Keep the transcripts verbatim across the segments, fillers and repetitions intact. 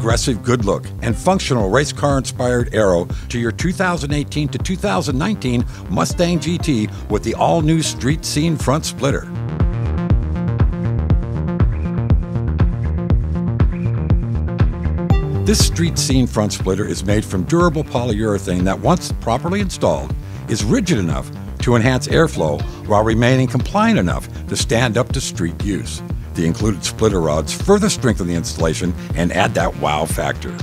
aggressive good look and functional race car-inspired aero to your two thousand eighteen to two thousand nineteen Mustang G T with the all-new street scene front splitter. This street scene front splitter is made from durable polyurethane that, once properly installed, is rigid enough to enhance airflow while remaining compliant enough to stand up to street use. The included splitter rods further strengthen the installation and add that wow factor.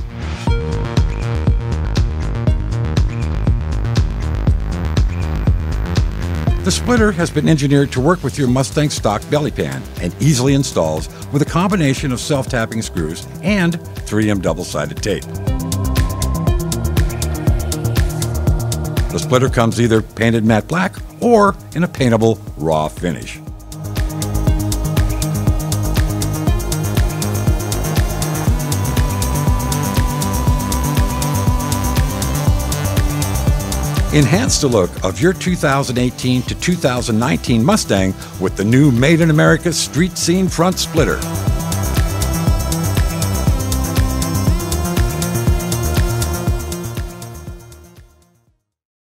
The splitter has been engineered to work with your Mustang stock belly pan and easily installs with a combination of self-tapping screws and three M double-sided tape. The splitter comes either painted matte black or in a paintable raw finish. Enhance the look of your two thousand eighteen to two thousand nineteen Mustang with the new Made in America Street Scene Front Splitter.